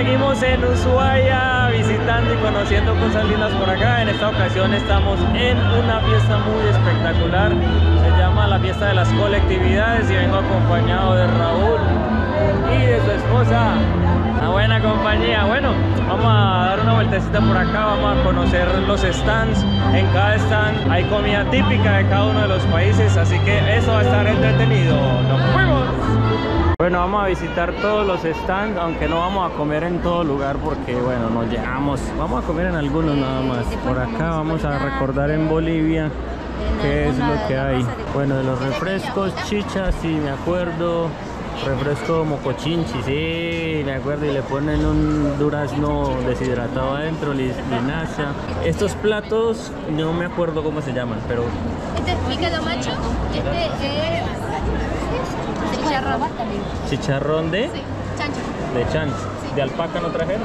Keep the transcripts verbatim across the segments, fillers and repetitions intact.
seguimos en Ushuaia visitando y conociendo cosas lindas por acá. En esta ocasión estamos en una fiesta muy espectacular. Se llama la fiesta de las colectividades y vengo acompañado de Raúl y de su esposa. Una buena compañía. Bueno, vamos a dar una vueltecita por acá, vamos a conocer los stands. En cada stand hay comida típica de cada uno de los países, así que eso va a estar entretenido. ¡Nos vemos! Bueno, vamos a visitar todos los stands, aunque no vamos a comer en todo lugar porque, bueno, nos llegamos. Vamos a comer en algunos nada más. Por acá vamos a recordar en Bolivia qué es lo que hay. Bueno, de los refrescos, chichas, sí, me acuerdo. Refresco mocochinchi, sí, me acuerdo, y le ponen un durazno deshidratado adentro, linaza. Estos platos no me acuerdo cómo se llaman, pero... Este es pícaro macho, este es chicharrón. ¿Chicharrón de? Sí, chancho. De chancho. Sí. ¿De alpaca no trajeron?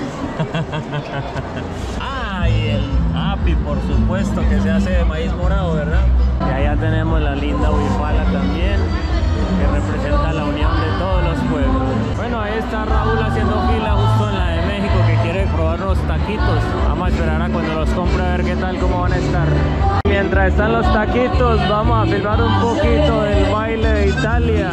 Ah, y el api, por supuesto, que se hace de maíz morado, ¿verdad? Y allá tenemos la linda huipala también, que representa la unión de todos los pueblos. Bueno, ahí está Raúl haciendo fila justo en la de México, que quiere probar los taquitos. Vamos a esperar a cuando los compre a ver qué tal, cómo van a estar. Mientras están los taquitos, vamos a filmar un poquito del baile de Italia.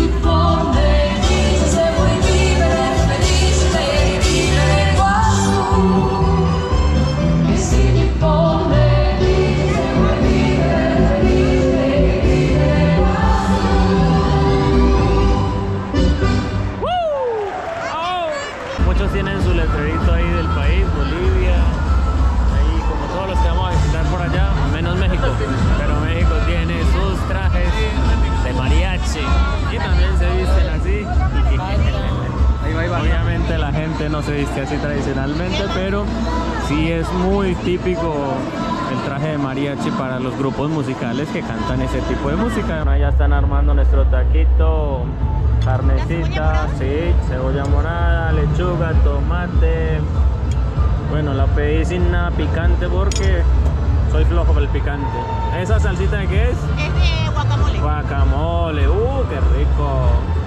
Tienen su letrerito ahí del país, Bolivia, ahí como todos los que vamos a visitar por allá, menos México, pero México tiene sus trajes de mariachi y también se visten así. Obviamente la gente no se viste así tradicionalmente, pero sí es muy típico el traje de mariachi para los grupos musicales que cantan ese tipo de música. Bueno, ya están armando nuestro taquito. Carnecita, sí, cebolla morada, lechuga, tomate. Bueno, la pedí sin nada picante porque soy flojo para el picante. ¿Esa salsita de qué es? Es de guacamole. Guacamole, uh, qué rico.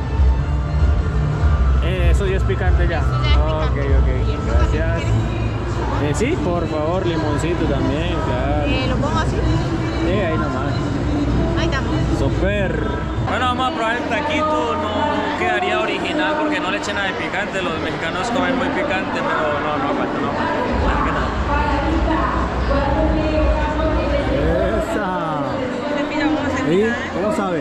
Eh, eso ya es picante ya. Ok, ok, gracias. Eh, sí, por favor, limoncito también, claro. Eh, ¿Lo pongo así? Sí, ahí nomás. Ahí estamos. Super. Bueno, vamos a probar el taquito. No quedaría original porque no le echen nada de picante. Los mexicanos comen muy picante, pero no, no aguanta, no aguanta. Esa. ¿Sí? ¿Cómo sabe?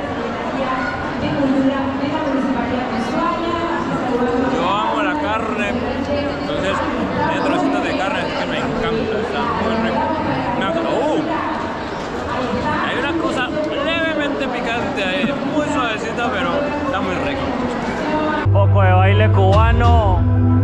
Yo amo la carne, entonces tiene trocitos de carne, así que me encanta, está muy rico. ¡Uh! Hay una cosa levemente picante ahí, muy suavecita, pero está muy rico. Un poco de baile cubano.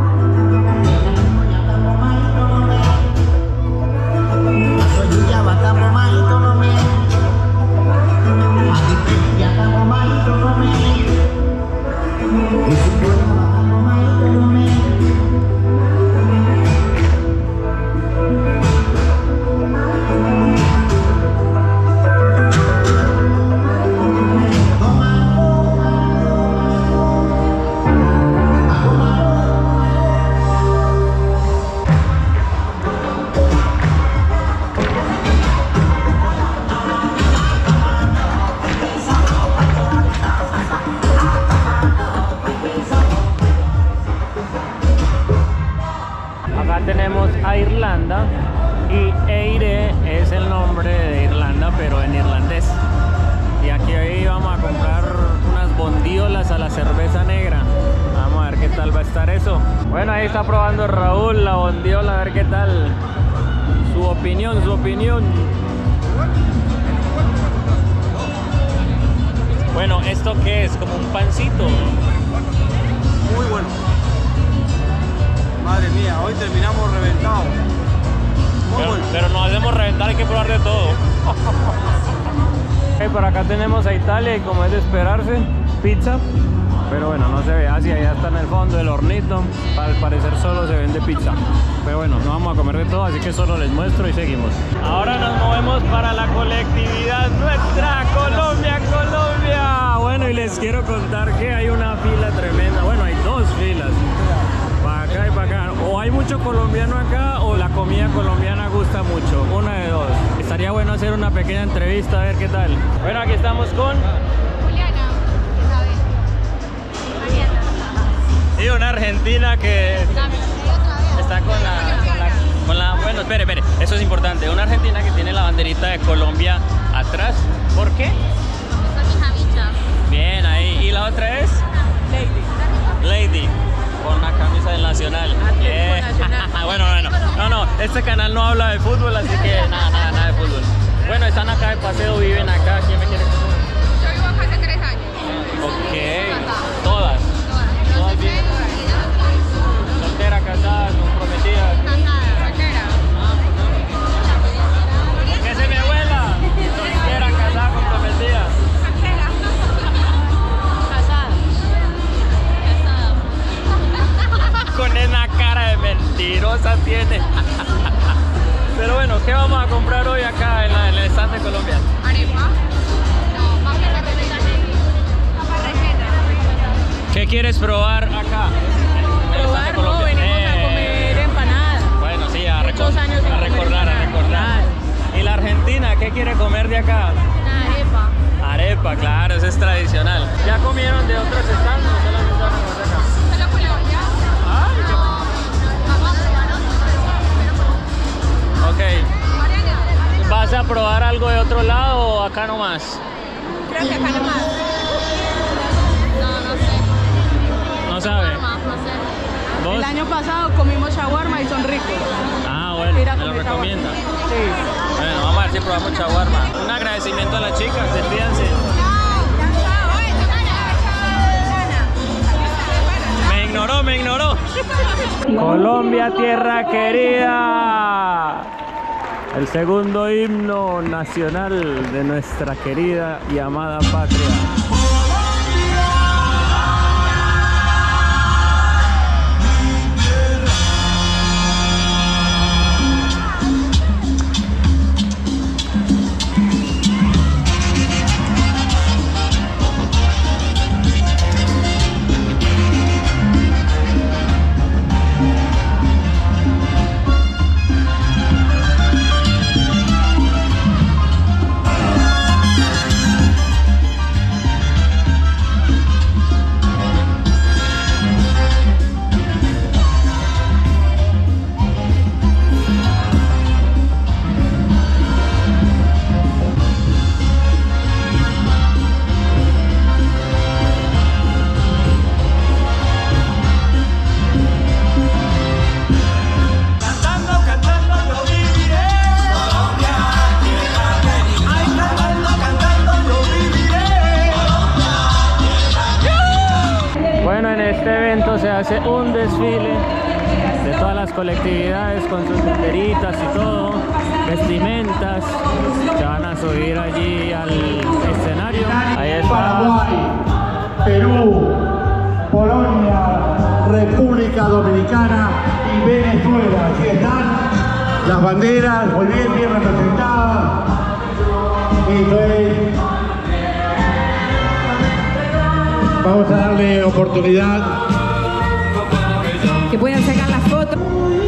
Tenemos a Irlanda y Eire es el nombre de Irlanda, pero en irlandés. Y aquí hoy vamos a comprar unas bondiolas a la cerveza negra. Vamos a ver qué tal va a estar eso. Bueno, ahí está probando Raúl la bondiola, a ver qué tal. Su opinión, su opinión. Bueno, ¿esto qué es? Como un pancito. Muy bueno. Madre mía, hoy terminamos reventados. Muy Pero, bueno. pero nos hacemos reventar, hay que probar de todo. Okay, por acá tenemos a Italia y como es de esperarse, pizza. Pero bueno, no se ve así, allá está en el fondo el hornito. Al parecer solo se vende pizza. Pero bueno, no vamos a comer de todo, así que solo les muestro y seguimos. Ahora nos movemos para la colectividad nuestra, Colombia, Colombia. Bueno, y les quiero contar que hay una fila tremenda. Bueno, hay dos filas. bacán. O hay mucho colombiano acá o la comida colombiana gusta mucho. Una de dos. Estaría bueno hacer una pequeña entrevista a ver qué tal. Bueno, aquí estamos con Juliana. Isabel. Mariana. y una argentina que está con la, con la, con la... Bueno, espere, espere. Eso es importante. Una argentina que tiene la banderita de Colombia atrás. ¿Por qué? Bien, ahí. ¿Y la otra es? Lady. Lady. Con una camisa del Nacional. Yeah. Bueno, bueno. No, no. Este canal no habla de fútbol, así que nada, nada, nada de fútbol. Bueno, están acá de paseo, viven acá. ¿Quién me quiere conocer? Yo vivo acá hace tres años. Ok. Todas. Todas bien. Soltera, casada, comprometida. Casada, soltera. ¿Qué se mi abuela? Soltera, casada, comprometida. Casada. Casada. Con esa cara de mentirosa tiene. Pero bueno, ¿qué vamos a comprar hoy acá en, la, en el stand de Colombia? Arepa. No, más que rellena. Papa rellena. ¿Qué quieres probar acá? En el stand de Probar, no, Colombia? venimos a Eh, comer empanadas. Bueno, sí, a, recor Muchos años sin a comer recordar, a empanadas. recordar. ¿Y la Argentina qué quiere comer de acá? Una arepa. Arepa, claro, eso es tradicional. ¿Ya comieron de otros stands o solamente van a comer de acá? Solo Colombia. Ay, qué- Vamos a probar otro. Ok. Mariana. ¿Vas a probar algo de otro lado o acá nomás? Creo que acá nomás. No, no sé. No sabe. Más, no sé. ¿Vos? El año pasado comimos shawarma y son ricos. Ah, bueno, Ir a me lo comer recomienda. shawarma. Sí. Bueno, vamos a ver si probamos shawarma. Un agradecimiento a las chicas, despídanse. Me ignoró, me ignoró. Colombia, tierra querida. El segundo himno nacional de nuestra querida y amada patria. Bueno, en este evento se hace un desfile de todas las colectividades con sus banderitas y todo, vestimentas. Se van a subir allí al escenario. Ahí está. Paraguay, Perú, Polonia, República Dominicana y Venezuela. Aquí están las banderas, muy bien, bien representadas. Y pues, vamos a darle oportunidad. Que puedan sacar las fotos.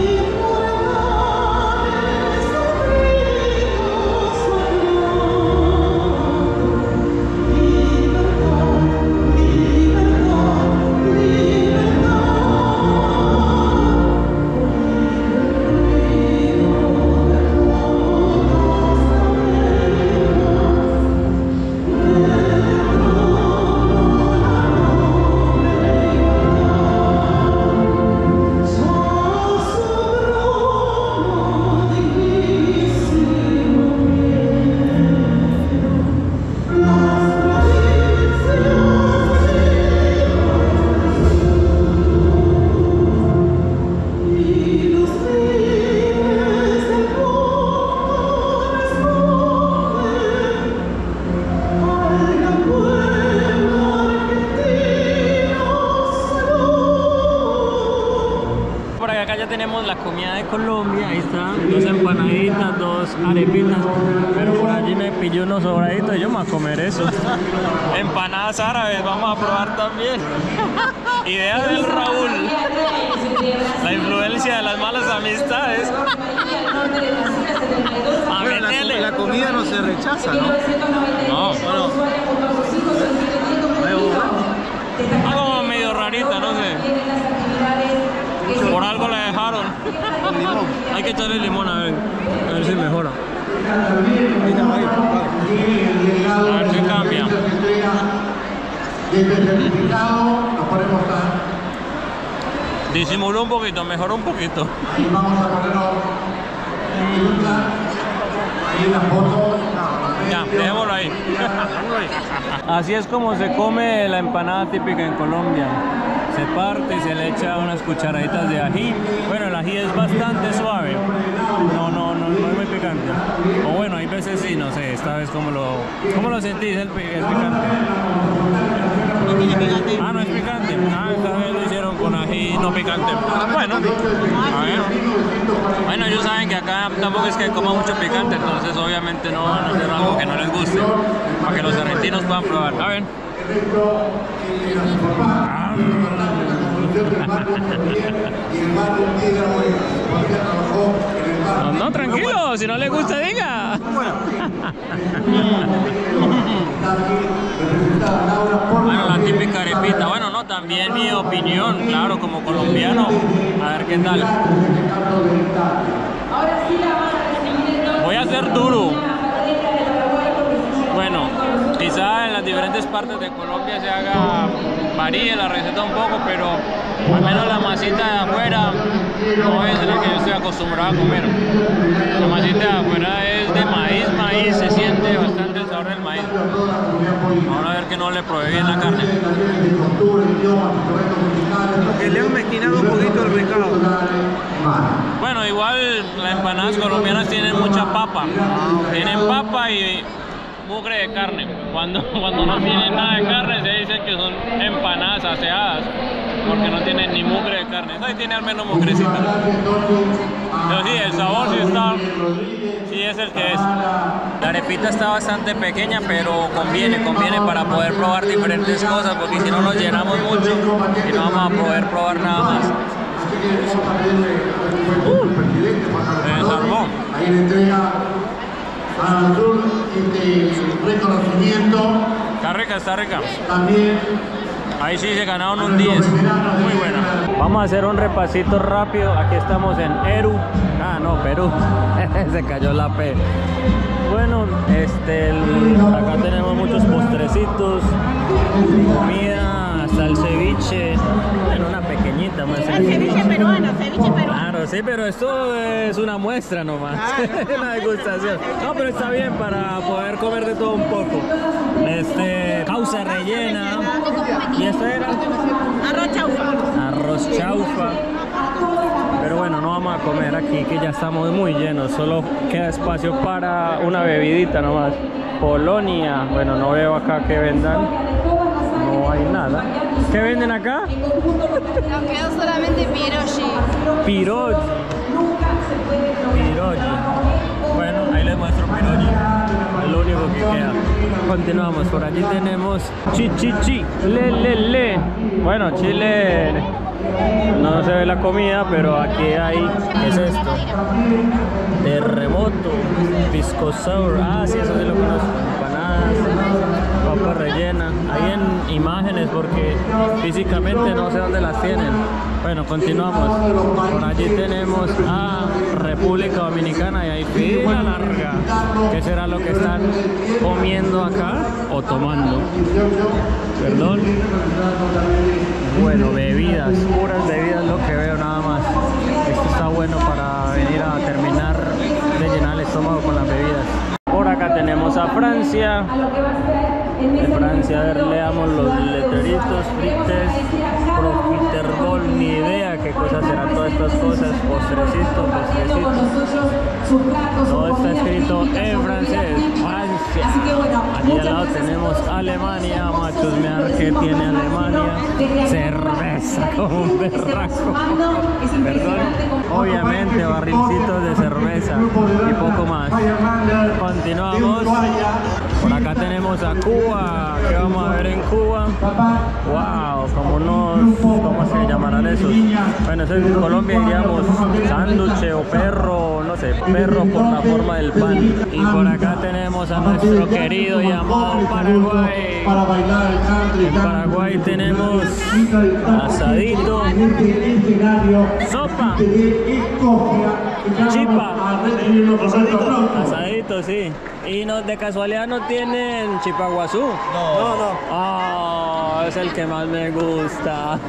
Por acá ya tenemos la comida de Colombia, ahí está, dos empanaditas, dos arepitas, pero por allí me pilló unos sobraditos y yo me voy a comer eso. Empanadas árabes, vamos a probar también. Idea del Raúl, la influencia. cachaza, ¿no? No, bueno. Ah, como medio rarita, no sé. Por algo la dejaron. Con limón. Hay que echarle limón a ver, a ver si mejora. A ver si cambia. Desde el certificado nos ponemos a... Disimuló un poquito, mejoró un poquito. Ahí vamos a ponerlo en ahí en la foto. Ya, dejémoslo ahí. Así es como se come la empanada típica en Colombia. Se parte y se le echa unas cucharaditas de ají. Bueno, el ají es bastante suave. No, no, no, no es muy picante. O bueno, hay veces sí, no sé, esta vez como lo, ¿cómo lo sentís? ¿Es, pi- es picante? Ah, no es picante. Ah, esta vez lo hicieron con ají no picante. Bueno, a ver. Bueno, ellos saben que acá tampoco es que coma mucho picante, entonces obviamente no van a hacer algo que no les guste, para que los argentinos puedan probar. A ver. Ah. No, no, tranquilo, si no le gusta, diga. Bueno, la típica arepita. Bueno, no, también mi opinión, claro, como colombiano. A ver qué tal. Voy a ser duro. Bueno, quizá en las diferentes partes de Colombia se haga, varíe la receta un poco, pero al menos la masita de afuera no es la que yo estoy acostumbrado a comer. La masita de afuera es de maíz, maíz, se siente bastante el sabor del maíz. Ahora a ver que no le probé bien la carne. Que le han mezquinado un poquito el recado. Bueno, igual las empanadas colombianas tienen mucha papa. Tienen papa y mugre de carne. Cuando, cuando no tienen nada de carne se dice que son empanadas aseadas, porque no tienen ni mugre de carne. Ahí tiene al menos mugrecita. Pero sí, el sabor sí está, sí es el que es. La arepita está bastante pequeña, pero conviene, conviene para poder probar diferentes cosas, porque si no nos llenamos mucho y no vamos a poder probar nada más. Uh, se desarmó. Ahí le entrega a Azul este reconocimiento. Está rica, está rica. También Ahí sí se ganaron un diez. Muy buena. Vamos a hacer un repasito rápido. Aquí estamos en Eru. Ah, no, Perú. Se cayó la P. Bueno, este, el, acá tenemos muchos postrecitos, comida, hasta el ceviche, en una pequeñita más. El ceviche peruano, ceviche peruano. Claro, sí, pero esto es una muestra nomás, una degustación. No, pero está bien para poder comer de todo un poco. Este, causa rellena. ¿Y esto era? Arroz chaufa. Arroz chaufa. Pero bueno, no vamos a comer aquí, que ya estamos muy llenos. Solo queda espacio para una bebidita nomás. Polonia. Bueno, no veo acá que vendan. No hay nada. ¿Qué venden acá? Nos quedó solamente pierogi. Pirogi. Pirogi. Bueno, ahí les muestro pirogi. Es lo único que queda. Continuamos. Por allí tenemos chichichi. Le, le, le. Bueno, chile. No se ve la comida, pero aquí hay, ¿qué es esto? Terremoto, pisco sour, ah sí, eso sí lo conozco, empanadas, papa rellena, hay en imágenes porque físicamente no sé dónde las tienen. Bueno, continuamos, por allí tenemos a República Dominicana y hay fila larga. ¿Qué será lo que están comiendo acá o tomando? Perdón. Bueno, bebidas, puras bebidas lo que veo nada más. Esto está bueno para venir a terminar de llenar el estómago con las bebidas. Por acá tenemos a Francia. De Francia, a ver, leamos los letreritos, frites, profiterol, ni idea qué cosas serán todas estas cosas. Postrecito, postrecito. Todo está escrito en francés. Francia. Allí al lado tenemos Alemania. Vamos a chusmear qué tiene Alemania. Cerveza como un berraco. Perdón. Obviamente barrilcitos de cerveza y poco más. Continuamos. Por acá tenemos a Cuba. ¿Qué vamos a ver en Cuba? Wow, como unos, ¿cómo se llamarán esos? Bueno, eso en Colombia diríamos sándwich o perro, no sé, perro por la forma del pan. Y por acá tenemos a nuestro querido y amado Paraguay. En Paraguay tenemos asadito, sopa, chipa, asadito, sí. Y no, de casualidad no tienen chipaguazú. No, no, no. Oh, es el que más me gusta.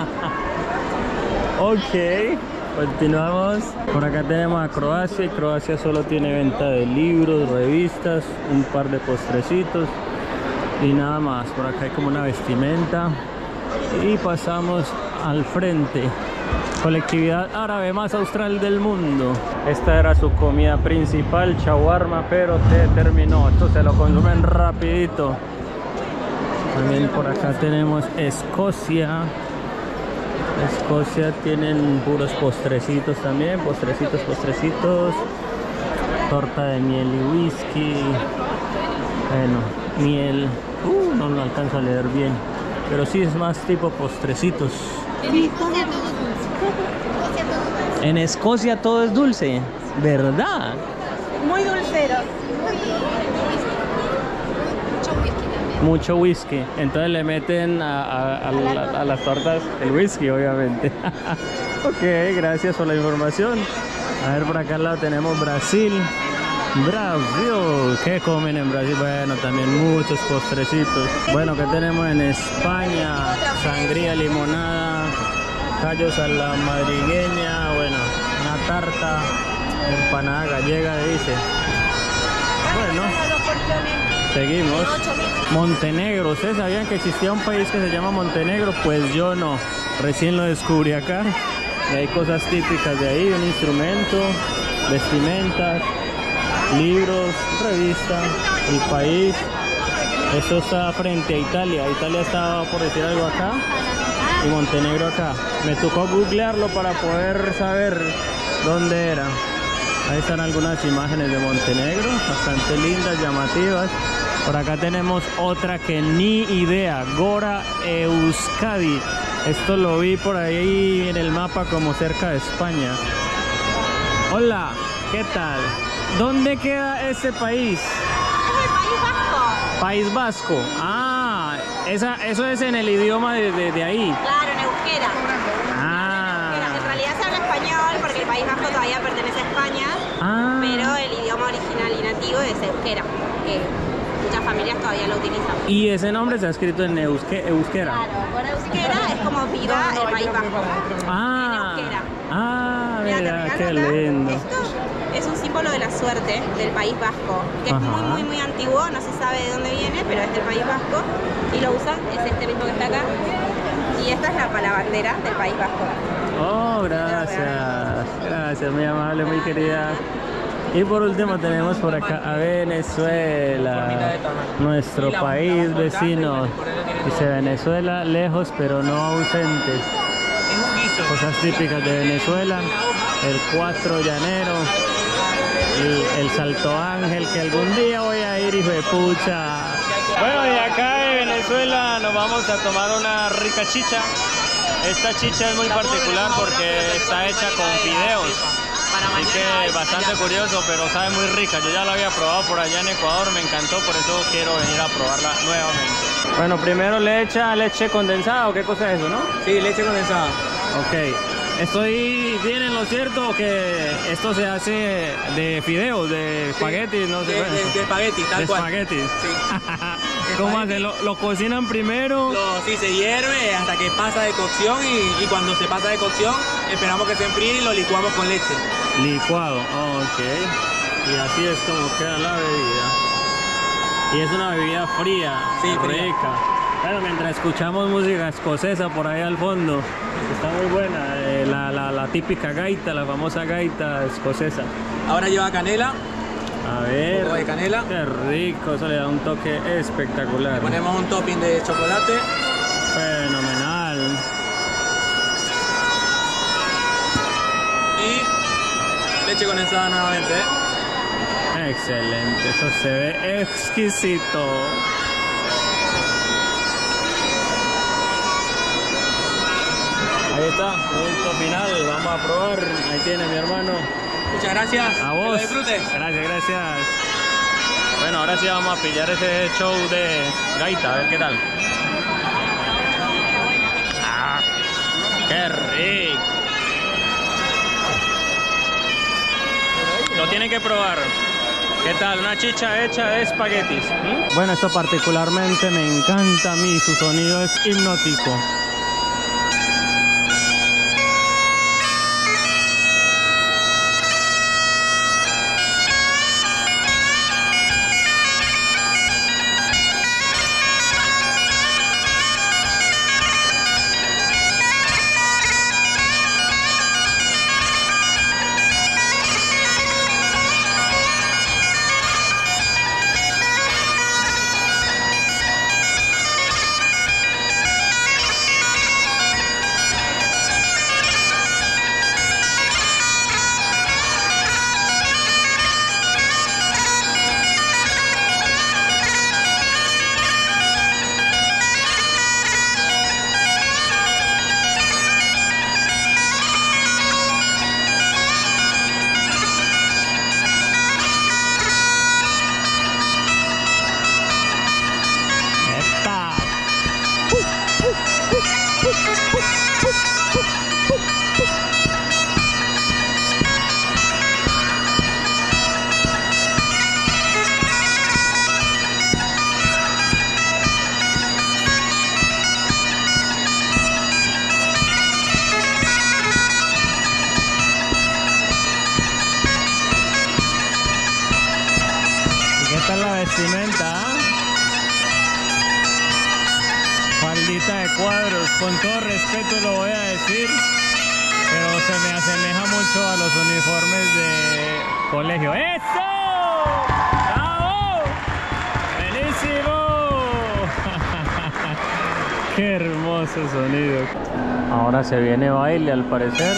Ok, continuamos. Por acá tenemos a Croacia y Croacia solo tiene venta de libros, revistas, un par de postrecitos y nada más. Por acá hay como una vestimenta y pasamos al frente. Colectividad árabe más austral del mundo. Esta era su comida principal, shawarma, pero se terminó. Esto se lo consumen rapidito. También por acá tenemos Escocia. Escocia tienen puros postrecitos también. Postrecitos, postrecitos. Torta de miel y whisky. Bueno, miel. Uh, no lo alcanzo a leer bien. Pero sí es más tipo postrecitos. En Escocia todo es dulce, ¿verdad? Muy dulcero. Mucho whisky. Entonces le meten a, a, a, la, a las tortas el whisky, obviamente. Ok, gracias por la información. A ver, por acá al lado tenemos Brasil. Brasil, ¿qué comen en Brasil? Bueno, también muchos postrecitos. Bueno, ¿qué tenemos en España? Sangría, limonada, callos a la madrigueña, bueno, una tarta, empanada gallega, dice. Bueno, seguimos. Montenegro, ¿ustedes sabían que existía un país que se llama Montenegro? Pues yo no, recién lo descubrí acá. Y hay cosas típicas de ahí, un instrumento, vestimentas, libros, revistas, el país. Esto está frente a Italia. Italia está, por decir algo, acá y Montenegro acá. Me tocó googlearlo para poder saber dónde era. Ahí están algunas imágenes de Montenegro, bastante lindas, llamativas. Por acá tenemos otra que ni idea, Gora Euskadi. Esto lo vi por ahí en el mapa como cerca de España. Hola, ¿qué tal? ¿Dónde queda este país? Es el País Vasco. País Vasco. Ah, esa, eso es en el idioma de, de, de ahí. Claro, en euskera. Ah. En realidad se habla español porque el País Vasco todavía pertenece a España, Ah. pero el idioma original y nativo es euskera, que muchas familias todavía lo utilizan. Y ese nombre está escrito en euske, euskera. Claro, Gora Euskera es como viva el País Vasco. Ah. En euskera. Ah, Mira, mira, ¿te qué fijas acá? lindo. Esto es un símbolo de la suerte del País Vasco, que Ajá. es muy, muy, muy antiguo, no se sabe de dónde viene, pero es del País Vasco y lo usan, es este mismo que está acá. Y esta es la, la bandera del País Vasco. Oh, gracias. Gracias, muy amable, muy querida. Y por último tenemos por acá a Venezuela, nuestro país vecino. Dice Venezuela, lejos pero no ausentes. Cosas típicas de Venezuela, el cuatro llanero, el, el Salto Ángel, que algún día voy a ir, hijo de pucha. Bueno, y acá de Venezuela nos vamos a tomar una rica chicha. Esta chicha es muy particular porque está hecha con fideos. Así que bastante curioso, pero sabe muy rica. Yo ya la había probado por allá en Ecuador, me encantó, por eso quiero venir a probarla nuevamente. Bueno, primero le echa leche condensada, ¿o qué cosa es eso, no? Sí, leche condensada. Ok. ¿Estoy bien en lo cierto que esto se hace de fideos, de espaguetis, no sé? De, bueno, de, de espagueti, tal de cual. espaguetis. Sí. ¿Cómo hacen? ¿Lo, lo cocinan primero? Lo, sí, se hierve hasta que pasa de cocción y, y cuando se pasa de cocción esperamos que se enfríe y lo licuamos con leche. Licuado, ok. Y así es como queda la bebida. Y es una bebida fría, Sí, fría. rica. Bueno, mientras escuchamos música escocesa por ahí al fondo, está muy buena, eh, la, la, la típica gaita, la famosa gaita escocesa. Ahora lleva canela, A ver, un poco de canela. qué rico, eso le da un toque espectacular. Ponemos un topping de chocolate. Fenomenal. Y leche condensada nuevamente. ¿eh? Excelente, eso se ve exquisito. Ahí está, producto final, vamos a probar. Ahí tiene mi hermano. Muchas gracias. A vos. Que lo disfrutes. Gracias, gracias. Bueno, ahora sí vamos a pillar ese show de gaita, a ver qué tal. Ah, qué rico. Lo tienen que probar. ¿Qué tal? Una chicha hecha de espaguetis. ¿Mm? Bueno, esto particularmente me encanta a mí, su sonido es hipnótico. Esta es la vestimenta, ¿eh? Faldita de cuadros, con todo respeto lo voy a decir, pero se me asemeja mucho a los uniformes de colegio. ¡Eso! ¡Bravo! ¡Buenísimo! ¡Qué hermoso sonido! Ahora se viene baile al parecer.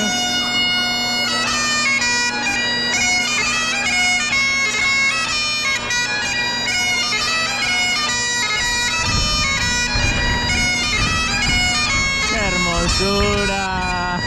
Hermosura.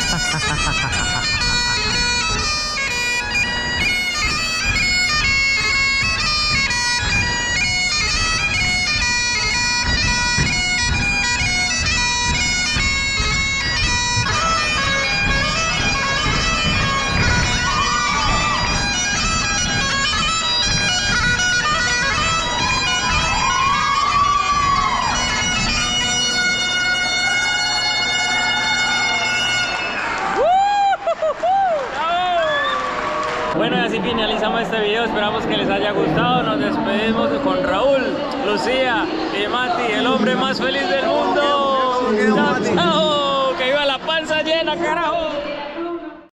Bueno, y así finalizamos este video, esperamos que les haya gustado, nos despedimos con Raúl, Lucía y Mati, el hombre más feliz del mundo. ¡Chao, chao! ¡Que viva la panza llena, carajo!